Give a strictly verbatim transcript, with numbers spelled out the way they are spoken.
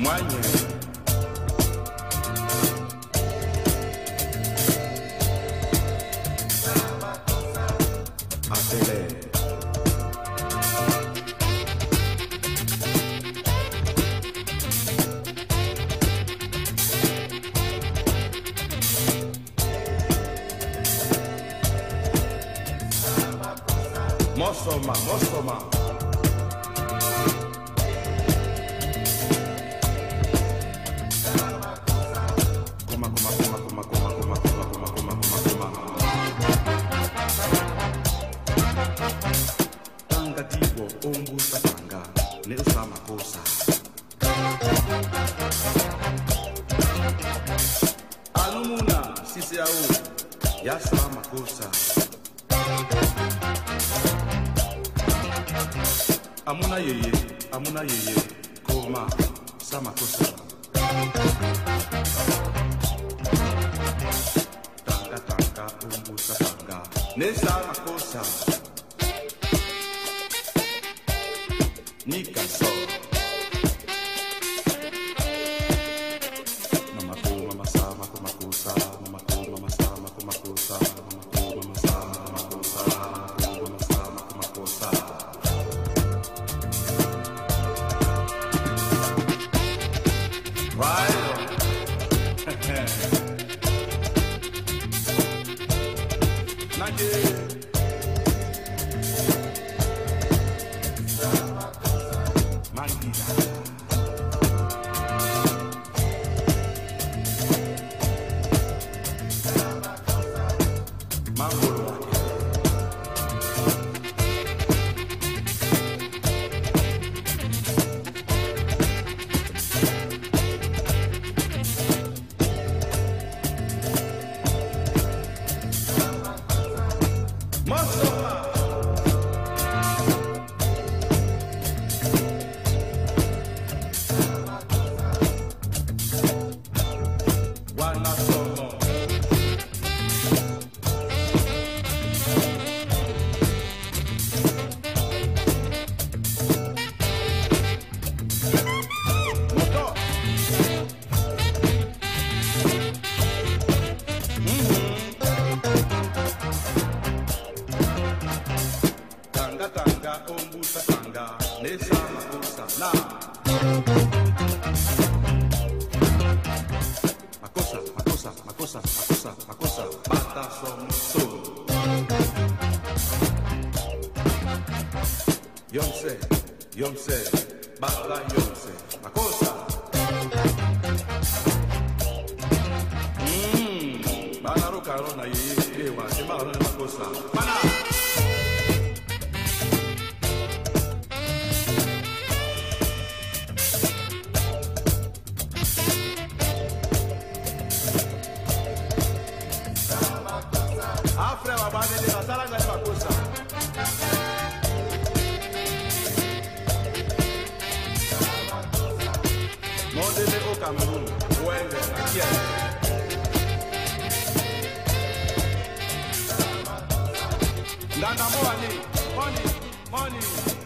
Mosoma, Mosoma. Kuma, kuma, kuma, kuma, kuma, kuma, kuma, kuma, kuma, kuma, kuma. Tanga digo, ombu satanga, ne usa MaKossa. Alumuna, sisi au, yasa MaKossa. Amuna yeye, amuna yeye, koma, sa MaKossa. Tanga tanga, umbu sapanga, ne sa MaKossa. Nika so. Mama ko, mama sa, mako MaKossa, mama ko, mama sa, mako MaKossa, mama ko, mama sa, mako MaKossa, mama sa, mako MaKossa. Right on. Nage. Mandida. Mangolo. MaKossa, MaKossa, MaKossa, MaKossa, MaKossa, bata som so. Yonse, Yonse, bata Yonse, MaKossa. Mmm, bana roka rona yeye, ewa, sema rona MaKossa. Bana. Afre wa bane de sala na MaKossa. Modele au Cameroun, Wende, Akia. Ndanda money, money, money.